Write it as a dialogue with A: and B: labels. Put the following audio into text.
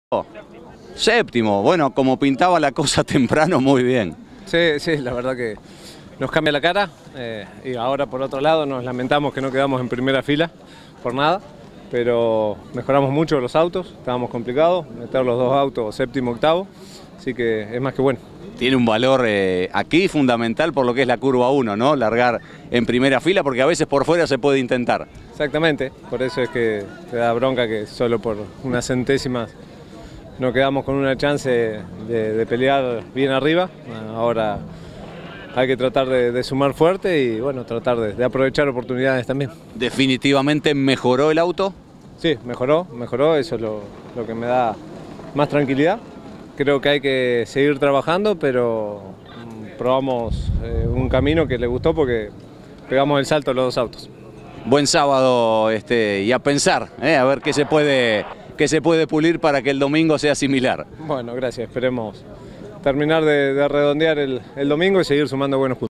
A: Séptimo, bueno, como pintaba la cosa temprano, muy bien.
B: Sí, la verdad que nos cambia la cara y ahora por otro lado nos lamentamos que no quedamos en primera fila por nada, pero mejoramos mucho los autos, estábamos complicados, meter los dos autos séptimo, octavo, así que es más que bueno.
A: Tiene un valor aquí fundamental por lo que es la curva 1, ¿no? Largar en primera fila porque a veces por fuera se puede intentar.
B: Exactamente, por eso es que te da bronca que solo por unas centésimas no quedamos con una chance de pelear bien arriba. Ahora hay que tratar de sumar fuerte y bueno, tratar de aprovechar oportunidades también.
A: ¿Definitivamente mejoró el auto?
B: Sí, mejoró, eso es lo que me da más tranquilidad. Creo que hay que seguir trabajando, pero probamos un camino que le gustó porque pegamos el salto a los dos autos.
A: Buen sábado y a pensar, a ver qué se puede pulir para que el domingo sea similar.
B: Bueno, gracias, esperemos terminar de redondear el domingo y seguir sumando buenos puntos.